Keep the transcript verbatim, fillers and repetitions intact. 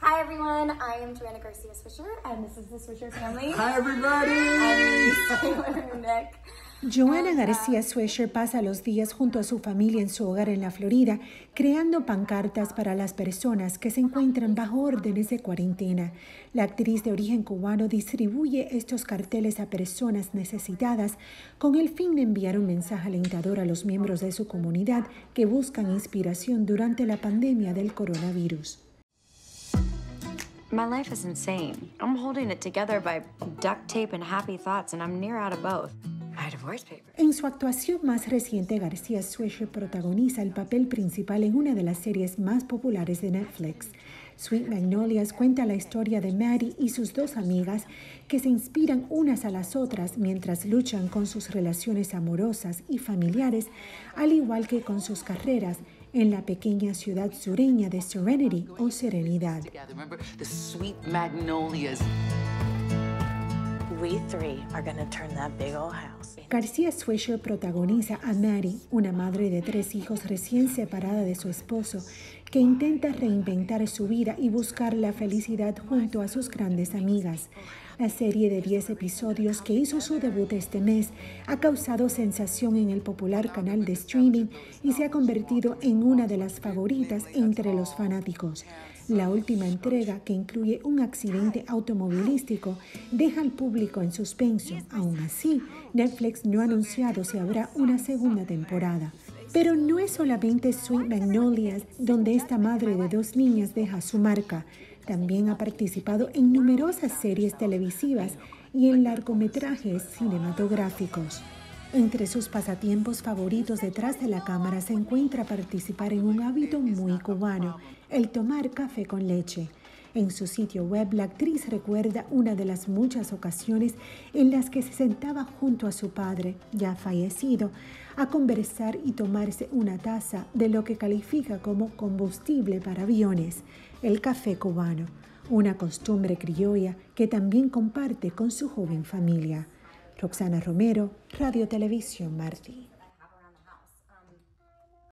Hi everyone, I am Joanna Garcia Swisher, and this is the Swisher family. Hi everybody! I'm Nick. Joanna García Swisher pasa los días junto a su familia en su hogar en la Florida, creando pancartas para las personas que se encuentran bajo órdenes de cuarentena. La actriz de origen cubano distribuye estos carteles a personas necesitadas con el fin de enviar un mensaje alentador a los miembros de su comunidad que buscan inspiración durante la pandemia del coronavirus. My life is insane. I'm holding it together by duct tape and happy thoughts, and I'm near out of both. My divorce papers. En su actuación más reciente, García Swisher protagoniza el papel principal en una de las series más populares de Netflix. Sweet Magnolias cuenta la historia de Maddie y sus dos amigas que se inspiran unas a las otras mientras luchan con sus relaciones amorosas y familiares, al igual que con sus carreras en la pequeña ciudad sureña de Serenity o Serenidad. We three are going to turn that big old house. García Swisher protagoniza a Maddie, una madre de tres hijos recién separada de su esposo, que intenta reinventar su vida y buscar la felicidad junto a sus grandes amigas. La serie de diez episodios que hizo su debut este mes ha causado sensación en el popular canal de streaming y se ha convertido en una de las favoritas entre los fanáticos. La última entrega, que incluye un accidente automovilístico, deja al público en suspenso. Aún así, Netflix no ha anunciado si habrá una segunda temporada. Pero no es solamente Sweet Magnolias donde esta madre de dos niñas deja su marca. También ha participado en numerosas series televisivas y en largometrajes cinematográficos. Entre sus pasatiempos favoritos detrás de la cámara se encuentra participar en un hábito muy cubano, el tomar café con leche. En su sitio web, la actriz recuerda una de las muchas ocasiones en las que se sentaba junto a su padre, ya fallecido, a conversar y tomarse una taza de lo que califica como combustible para aviones, el café cubano, una costumbre criolla que también comparte con su joven familia. Roxana Romero, Radio Televisión Martí.